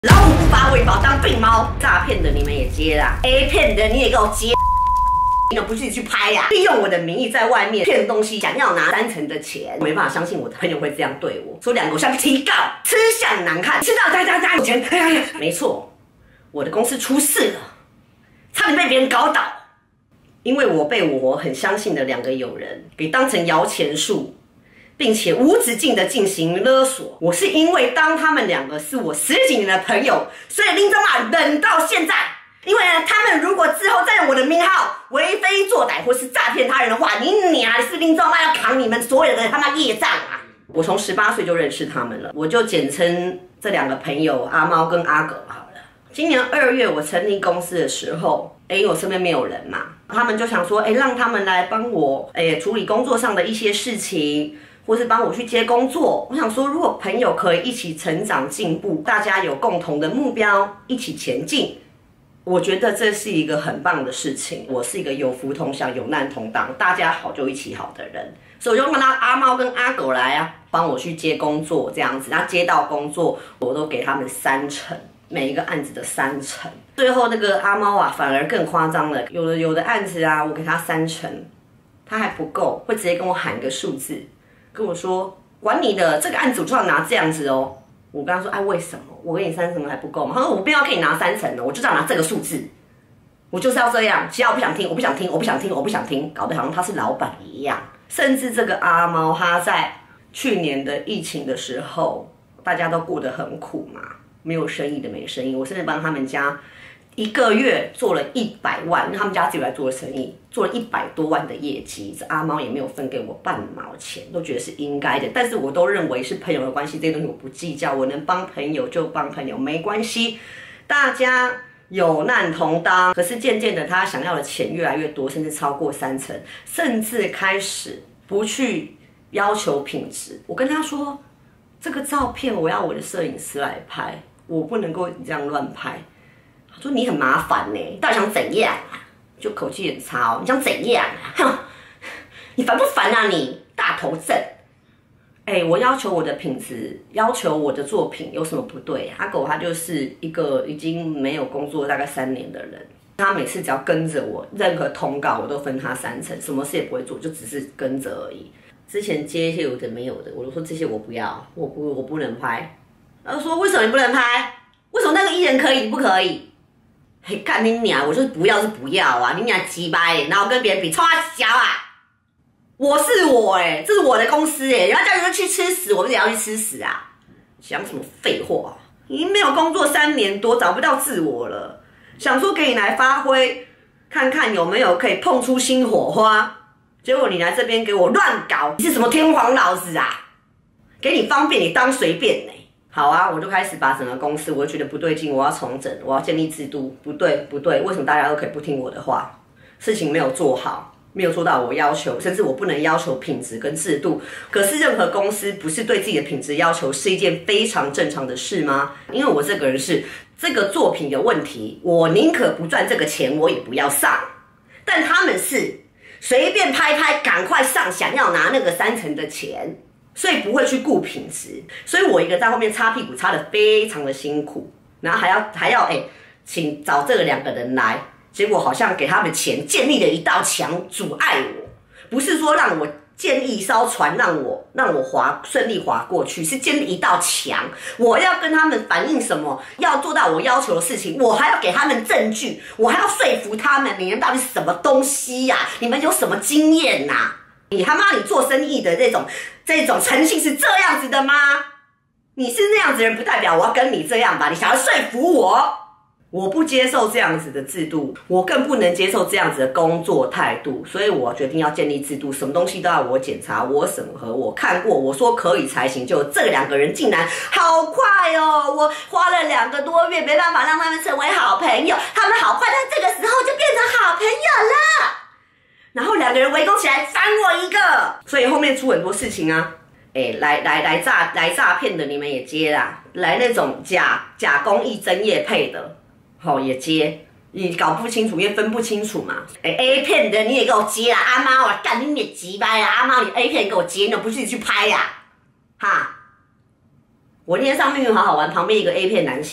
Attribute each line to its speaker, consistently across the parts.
Speaker 1: 老虎不发威，把我当病猫。诈骗的你们也接啦 ，A 片的你也给我接。你不是去拍呀、利用我的名义在外面骗东西，想要拿3成的钱，我没办法相信我的朋友会这样对我，说2个偶像提告，吃相难看，吃到家有钱，没错，我的公司出事了，差点被别人搞倒，因为我被我很相信的2个友人给当成摇钱树，并且无止境的进行勒索。我是因为当他们2个是我10几年的朋友，所以林总啊忍到现在。因为呢，他们如果之后再用我的名号为非作歹或是诈骗他人的话，你是林总啊要扛你们所有的他妈业障啊！我从18岁就认识他们了，我就简称这2个朋友阿猫跟阿狗好了。今年2月我成立公司的时候，因为我身边没有人嘛，他们就想说，让他们来帮我，处理工作上的一些事情。或是帮我去接工作，我想说，如果朋友可以一起成长进步，大家有共同的目标，一起前进，我觉得这是一个很棒的事情。我是一个有福同享、有难同当，大家好就一起好的人，所以我就让阿猫跟阿狗来啊，帮我去接工作这样子。那接到工作，我都给他们3成，每一个案子的3成。最后那个阿猫啊，反而更夸张了，有的案子啊，我给他3成，他还不够，会直接跟我喊一个数字。跟我说，管你的，这个案子我就要拿这样子哦。我跟他说，为什么？我给你3成还不够吗？他说，我不要给你拿3成了，我就要拿这个数字，我就是要这样。其他我不想听，我不想听，我不想听，我不想听，搞得好像他是老板一样。甚至这个阿猫，他在去年的疫情的时候，大家都过得很苦嘛，没有生意的没生意，我甚至帮他们家1个月做了100万，因为他们家自己来做的生意，做了100多万的业绩，这阿猫也没有分给我半毛钱，都觉得是应该的。但是我都认为是朋友的关系，这些东西我不计较，我能帮朋友就帮朋友，没关系，大家有难同当。可是渐渐的，他想要的钱越来越多，甚至超过3成，甚至开始不去要求品质。我跟他说，这个照片我要我的摄影师来拍，我不能够这样乱拍。他说你很麻烦呢，到底想怎样啊？就口气很差哦，你想怎样啊？哼，你烦不烦啊你？大头症。我要求我的品质，要求我的作品有什么不对？阿狗他就是一个已经没有工作大概3年的人，他每次只要跟着我，任何通告我都分他3成，什么事也不会做，就只是跟着而已。之前接一些有的没有的，我就说这些我不要，我不能拍。他就说为什么你不能拍？为什么那个艺人可以，你不可以？干你娘！我就是不要是不要啊！你娘鸡掰，然后跟别人比，冲他小啊！我是我这是我的公司人家叫人去吃屎，我们也要去吃屎啊！讲什么废话？已经没有工作3年多，找不到自我了，想说给你来发挥，看看有没有可以碰出新火花。结果你来这边给我乱搞，你是什么天皇老子啊？给你方便，你当随便呢？好啊，我就开始把整个公司，我就觉得不对劲，我要重整，我要建立制度，不对，为什么大家都可以不听我的话？事情没有做好，没有做到我要求，甚至我不能要求品质跟制度。可是任何公司不是对自己的品质要求是一件非常正常的事吗？因为我这个人是这个作品有问题，我宁可不赚这个钱，我也不要上。但他们是随便拍拍，赶快上，想要拿那个3成的钱。所以不会去顾品质，所以我一个在后面擦屁股擦得非常的辛苦，然后还要请找这2个人来，结果好像给他们钱建立了一道墙阻碍我，不是说让我建立一艘船让我顺利划过去，是建立一道墙。我要跟他们反映什么，要做到我要求的事情，我还要给他们证据，我还要说服他们，你们到底是什么东西呀？你们有什么经验呐？你他妈你做生意的这种诚信是这样子的吗？你是那样子的人，不代表我要跟你这样吧？你想要说服我？我不接受这样子的制度，我更不能接受这样子的工作态度，所以我决定要建立制度，什么东西都要我检查、我审核、我看过，我说可以才行。就这2个人竟然好快哦！我花了2个多月，没办法让他们成为好朋友，他们好快在这个时候就变成好朋友了。然后2个人围攻起来，翻我一个，所以后面出很多事情啊。来诈骗的你们也接啦，来那种假公益真业配的，也接。你搞不清楚，因为分不清楚嘛。A 片的你也给我接啦，阿妈我干你也鸡掰啦，阿妈你 A 片给我接，你不是去拍呀？哈！我那天上命运好好玩，旁边一个 A 片男星，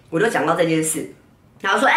Speaker 1: 我就讲到这件事，然后说，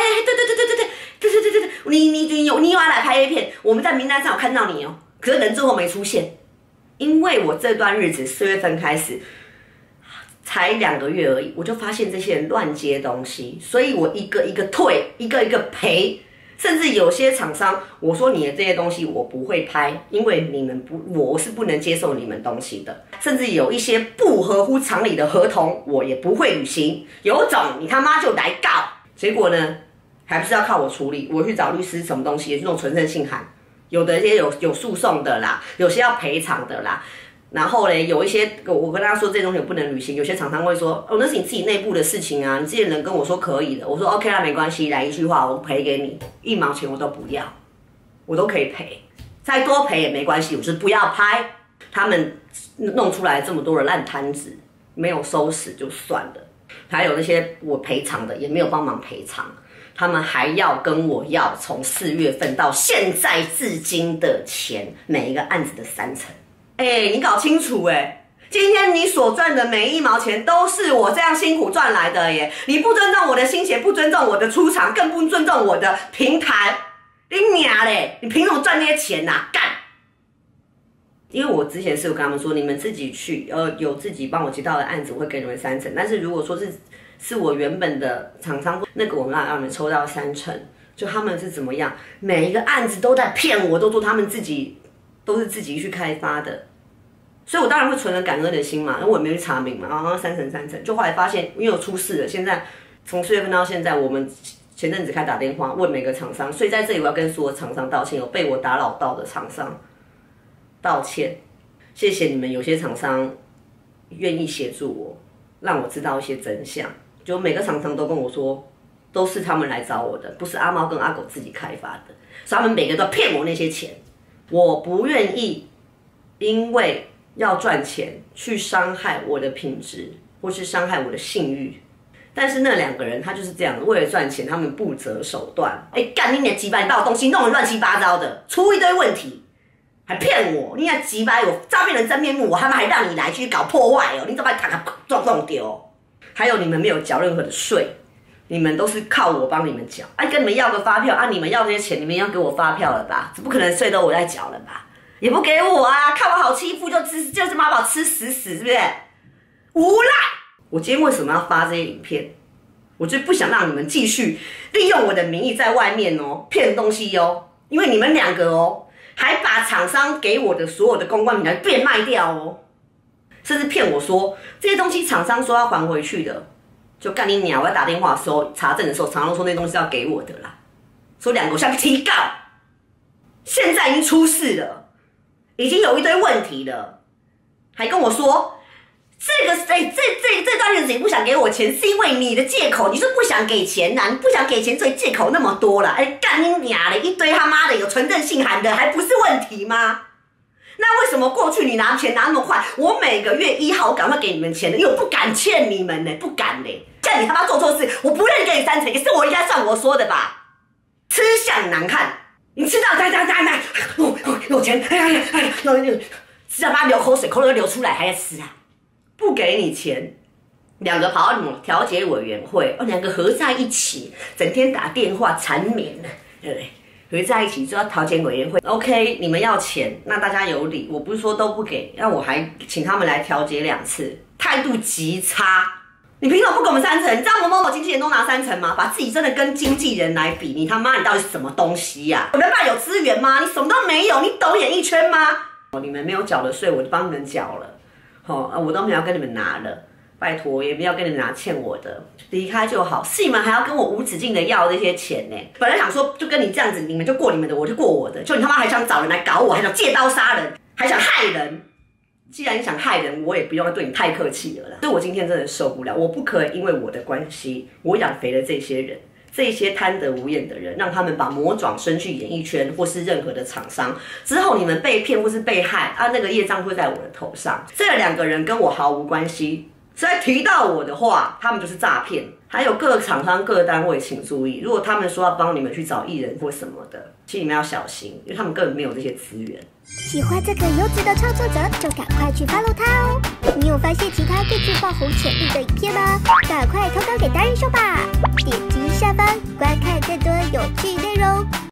Speaker 1: 对，你有要来拍 A 片，我们在名单上有看到你哦，可是人最后没出现，因为我这段日子4月份开始，才2个月而已，我就发现这些人乱接东西，所以我一个一个退，一个一个赔。甚至有些厂商，我说你的这些东西我不会拍，因为你们我是不能接受你们东西的。甚至有一些不合乎常理的合同，我也不会履行。有种你他妈就来告！结果呢，还不是要靠我处理？我去找律师，什么东西，这种存证信函，有的一些有诉讼的啦，有些要赔偿的啦。然后嘞，有一些我跟他说这些东西我不能履行，有些厂商会说，哦，那是你自己内部的事情啊，你之前人跟我说可以的，我说 OK 啦，没关系，来一句话我赔给你，1毛钱我都不要，我都可以赔，再多赔也没关系，我就是不要拍。他们弄出来这么多的烂摊子，没有收拾就算了，还有那些我赔偿的也没有帮忙赔偿，他们还要跟我要从4月份到现在至今的钱，每一个案子的3成。你搞清楚今天你所赚的每1毛钱都是我这样辛苦赚来的耶！你不尊重我的心血，不尊重我的出场，更不尊重我的平台，你娘嘞！你凭什么赚那些钱啊？干！因为我之前是有跟他们说，你们自己去，有自己帮我接到的案子，我会给你们3成。但是如果说是我原本的厂商，那个我们让你们抽到3成，就他们是怎么样，每一个案子都在骗我，都说他们都是自己去开发的。所以我当然会存了感恩的心嘛，因为我也没有去查明嘛，然后3成，就后来发现，因为我出事了，现在从4月份到现在，我们前阵子开打电话问每个厂商，所以在这里我要跟所有厂商道歉，有被我打扰到的厂商道歉，谢谢你们，有些厂商愿意协助我，让我知道一些真相，就每个厂商都跟我说，都是他们来找我的，不是阿猫跟阿狗自己开发的，所以他们每个都骗我那些钱，我不愿意因为要赚钱去伤害我的品质，或是伤害我的信誉。但是那2个人他就是这样，为了赚钱，他们不择手段。干你几百，你把我东西弄得乱七八糟的，出一堆问题，还骗我，你还几百我诈骗人真面目，我他妈还让你来去搞破坏哦，你怎么把它撞丢？还有你们没有缴任何的税，你们都是靠我帮你们缴，跟你们要个发票你们要这些钱，你们要给我发票了吧？这不可能税都我在缴了吧？也不给我啊！看我好欺负就是妈把我吃死，是不是？无赖！我今天为什么要发这些影片？我就不想让你们继续利用我的名义在外面骗东西因为你们2个还把厂商给我的所有的公关品牌变卖掉甚至骗我说这些东西厂商说要还回去的，就干你娘！我要打电话的时候查证的时候，厂商说那东西是要给我的啦，说2个我下去提告，现在已经出事了。已经有一堆问题了，还跟我说这段日子你不想给我钱，是因为你的借口，你是不想给钱你不想给钱，所以借口那么多啦。干你娘的，一堆他妈的有存证信函的，还不是问题吗？那为什么过去你拿钱拿那么快，我每个月1号赶快给你们钱的，因为我不敢欠你们不敢叫你他妈做错事，我不认给你3成，也是我应该算我说的吧？吃相难看。你吃到有钱，吃到妈流口水，口水流出来还在吃啊！不给你钱，2个跑到什么调解委员会，2个合在一起，整天打电话缠绵对不对？合在一起就要调解委员会 ，OK， 你们要钱，那大家有理，我不是说都不给，那我还请他们来调解2次，态度极差。你凭什么不给我们3成？你知道某某经纪人都拿3成吗？把自己真的跟经纪人来比，你他妈你到底是什么东西呀？我人脉有资源吗？你什么都没有，你懂演艺圈吗？你们没有缴的税，我就帮你们缴了。我都没有跟你们拿了，拜托，也不要跟你们拿欠我的，离开就好。是你们还要跟我无止境的要这些钱呢？本来想说就跟你这样子，你们就过你们的，我就过我的。就你他妈还想找人来搞我，还想借刀杀人，还想害人。既然你想害人，我也不用对你太客气了啦。所以我今天真的受不了，我不可以因为我的关系，我养肥了这些人，这些贪得无厌的人，让他们把魔爪伸去演艺圈或是任何的厂商，之后你们被骗或是被害那个业障会在我的头上。这2个人跟我毫无关系，所以提到我的话，他们就是诈骗。 还有各厂商各单位请注意，如果他们说要帮你们去找艺人或什么的，其实你们要小心，因为他们根本没有这些资源。
Speaker 2: 喜欢这个优质的创作者，就赶快去 follow 他哦！你有发现其他更具爆红潜力的影片吗？赶快投稿给达人秀吧！点击下方观看更多有趣内容。